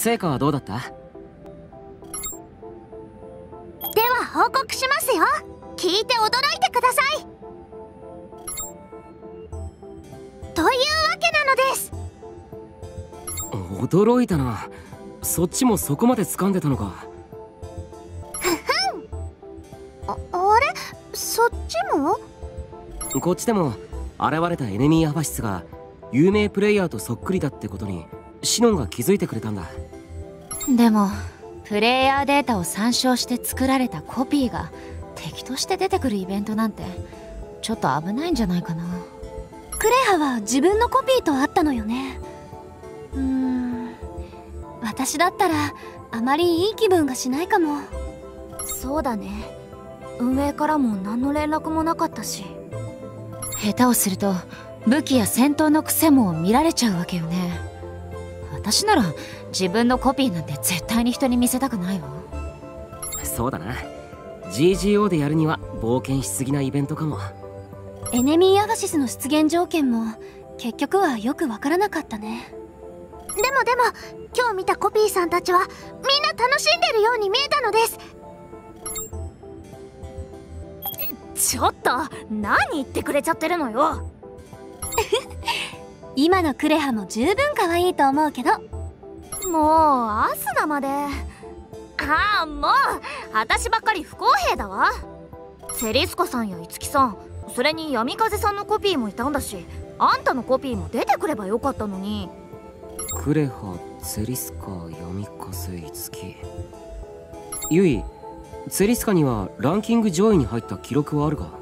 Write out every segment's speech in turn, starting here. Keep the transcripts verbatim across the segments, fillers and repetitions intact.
成果はどうだった？ では報告しますよ。聞いて驚いてください。というわけなのです。 驚いたな。そっちもそこまで掴んでたのか。 ふふん。あ、あれ、そっちも？ こっちでも現れたエネミーアファシスが有名プレイヤーとそっくりだってことにシノンが気づいてくれたんだ。 でもプレイヤーデータを参照して作られたコピーが敵として出てくるイベントなんてちょっと危ないんじゃないかな。 クレハは自分のコピーと会ったのよね。うーん、私だったらあまりいい気分がしないかも。 そうだね。運営からも何の連絡もなかったし。 下手をすると武器や戦闘の癖も見られちゃうわけよね。私なら自分のコピーなんて絶対に人に見せたくないわ。 そうだな。 ジージーオー でやるには冒険しすぎなイベントかも。 エネミーアファシスの出現条件も結局はよくわからなかったね。 でもでも今日見たコピーさんたちはみんな楽しんでるように見えたのです。 ちょっと何言ってくれちゃってるのよ。 今のクレハも十分可愛いと思うけど。 もうアスナまで。ああ、もう私ばっかり不公平だわ。セリスカさんやイツキさん、それに闇風さんのコピーもいたんだし、あんたのコピーも出てくればよかったのに。 クレハ、ツェリスカ、闇風、イツキ。ユイ、ツェリスカにはランキング上位に入った記録はあるか？い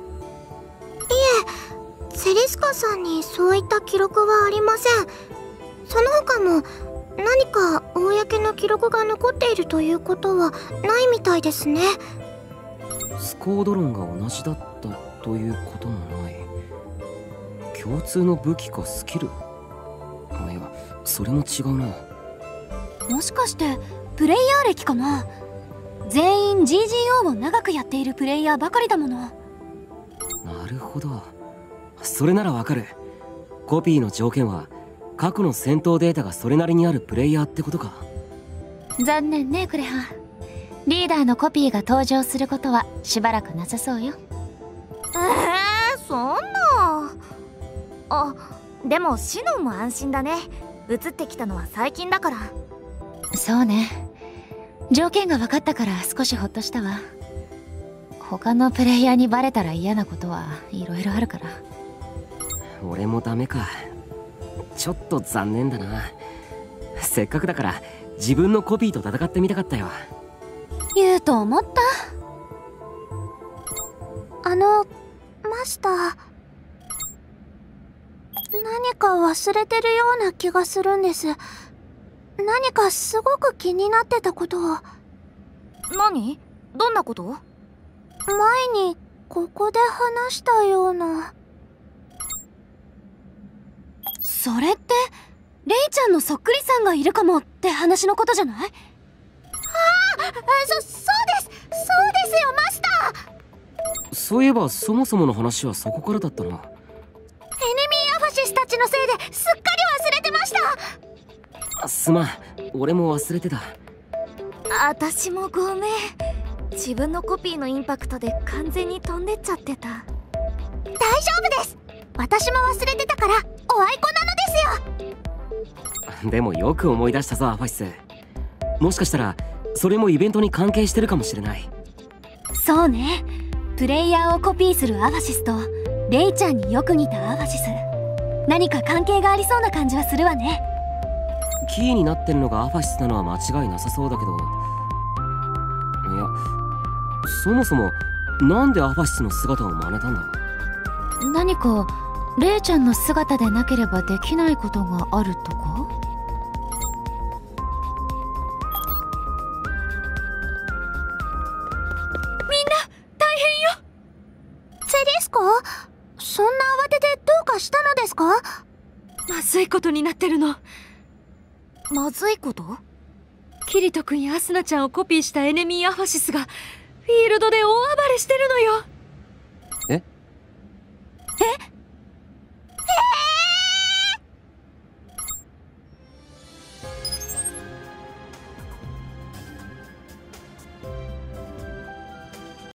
え、セリスカさんにそういった記録はありません。その他も何か公の記録が残っているということはないみたいですね。 スコードロンが同じだったということもない。共通の武器かスキル？あ、いや、それも違うな。 もしかしてプレイヤー歴かな。全員 ジージーオー を長くやっているプレイヤーばかりだもの。 なるほど、それならわかる。コピーの条件は過去の戦闘データがそれなりにあるプレイヤーってことか。 残念ねクレハ。リーダーのコピーが登場することはしばらくなさそうよ。 えー、そんな。あ、でもシノンも安心だね。移ってきたのは最近だから。 そうね、条件が分かったから少しほっとしたわ。他のプレイヤーにバレたら嫌なことはいろいろあるから。 俺もダメか。ちょっと残念だな。せっかくだから自分のコピーと戦ってみたかったよ。 言うと思った。 あのマスター、何か忘れてるような気がするんです。何かすごく気になってたことを。 何？どんなこと？ 前にここで話したような。 それってレイちゃんのそっくりさんがいるかもって話のことじゃない？ああ、そ、そうです、そうですよマスター。 そういえばそもそもの話はそこからだったな。エネミーアファシスたちのせいですっかり忘れてました。 すまん、俺も忘れてた。 私もごめん。自分のコピーのインパクトで完全に飛んでっちゃってた。 大丈夫です。私も忘れてたからおあいこなのですよ。 でもよく思い出したぞアファシス。もしかしたらそれもイベントに関係してるかもしれない。 そうね、プレイヤーをコピーするアファシスとレイちゃんによく似たアファシス、何か関係がありそうな感じはするわね。 キーになってるのがアファシスなのは間違いなさそうだけど、いや、そもそもなんでアファシスの姿を真似たんだ？ 何かレイちゃんの姿でなければできないことがあるとか？ みんな大変よ。 セリスカ、そんな慌ててどうかしたのですか？ まずいことになってるの。 まずいこと？ キリト君やアスナちゃんをコピーしたエネミーアファシスがフィールドで大暴れしてるのよ。 え？ え？